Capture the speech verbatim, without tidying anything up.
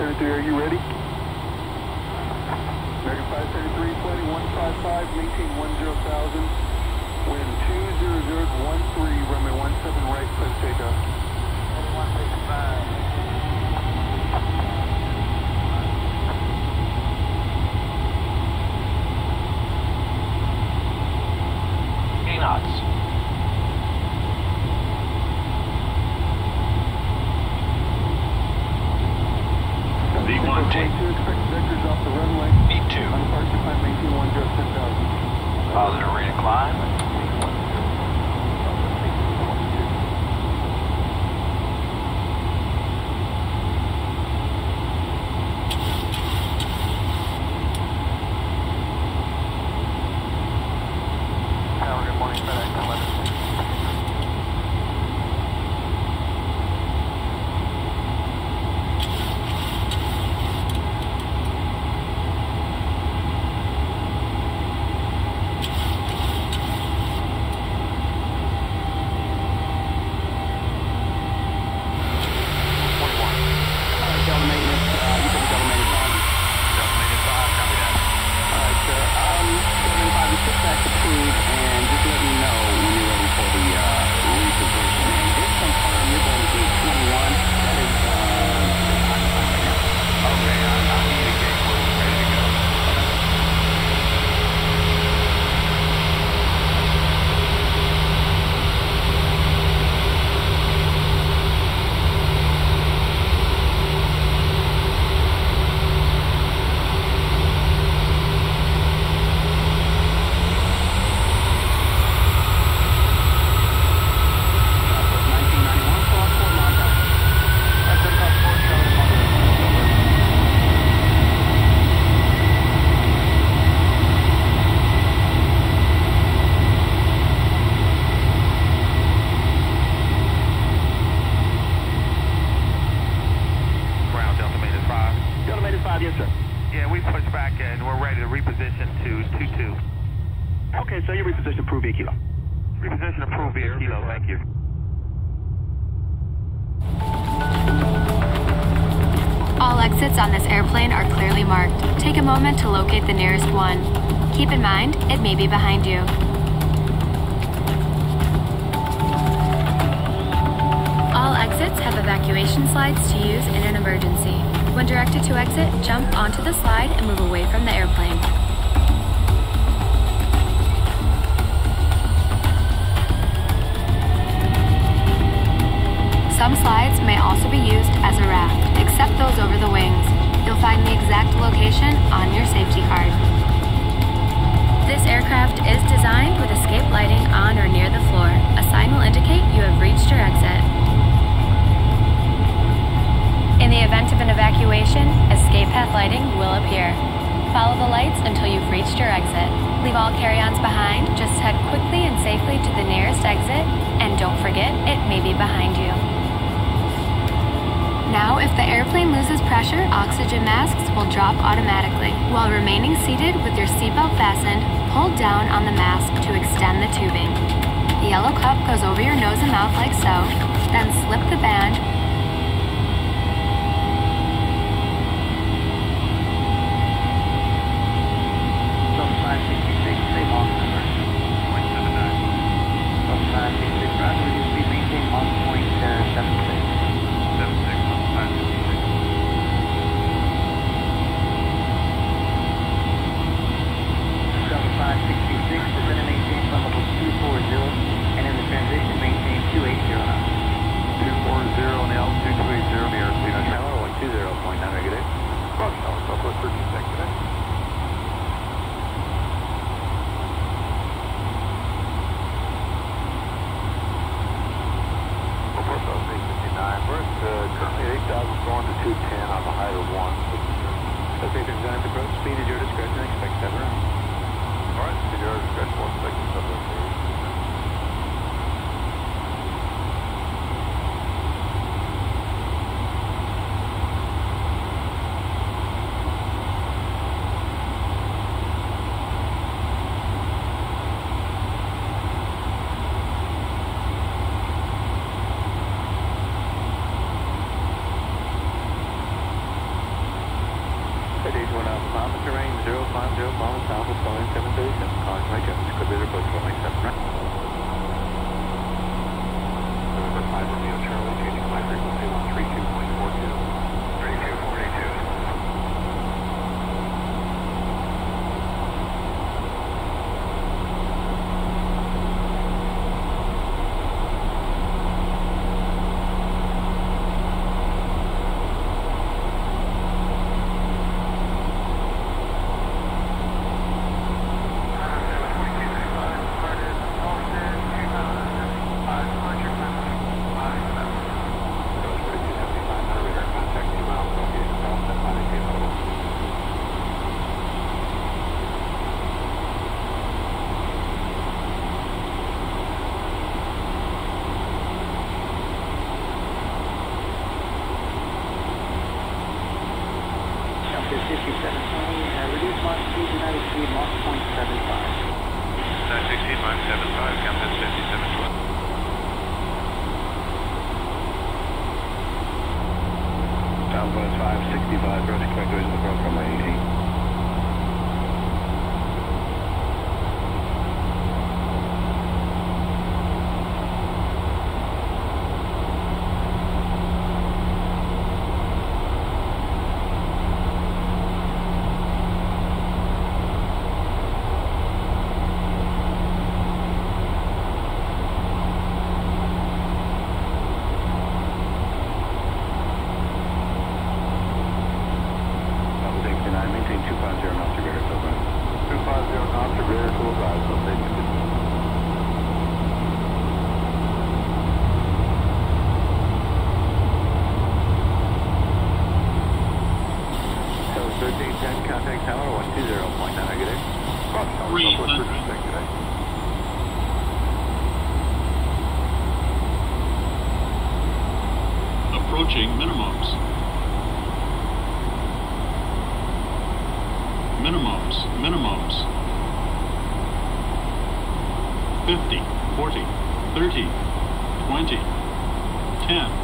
seventy-three, are you ready? American five seventy-three, flighting one five five, maintain one zero thousand, wind two zero zero one three, runway one seven right, clear takeoff. one sixty-five. Eight knots. V one T. Expect vectors off the runway. V two. On departure climb, maintain one zero ten thousand. Positive rate of climb. Tower, good morning, FedEx eleven. Yes, sir. Yeah, we pushed back and we're ready to reposition to two two. Okay, so you reposition approved via kilo. Reposition approved via kilo, thank you. All exits on this airplane are clearly marked. Take a moment to locate the nearest one. Keep in mind, it may be behind you. All exits have evacuation slides to use in an emergency. When directed to exit, jump onto the slide and move away from the airplane. Some slides may also be used as a raft, except those over the wings. You'll find the exact location on your safety card. This aircraft is designed with escape lighting on or near the floor. A sign will indicate you have reached your exit. In the event of an evacuation, escape path lighting will appear. Follow the lights until you've reached your exit. Leave all carry-ons behind, just head quickly and safely to the nearest exit, and don't forget, it may be behind you. Now, if the airplane loses pressure, oxygen masks will drop automatically. While remaining seated with your seatbelt fastened, pull down on the mask to extend the tubing. The yellow cup goes over your nose and mouth like so, then slip the band two forty and in the transition maintain two eight zero knots. two forty and Citation one Alpha Papa, terrain zero five zero, Papa Alpha, Boeing seven thirty-seven, calling my judge, could be approach runway seven right. November five Romeo Charlie, changing my frequency one three two point four two. three two forty-two. fifty-seven twenty, uh, reduce Mach speed, United speed, Mach point seven five. nine sixteen, Mach seven five, Campus fifty-seven twenty. Southwest five sixty-five, approaching connectors in the broke runway eighteen. Maintain two five zero knots to rear full drive. two five zero knots to rear full drive, so stay tuned. So thirteen ten, contact tower one two zero point nine negative. Cross tower, Southwest River Six today. Approaching minimums. Minimums, minimums. fifty, forty, thirty, twenty, ten.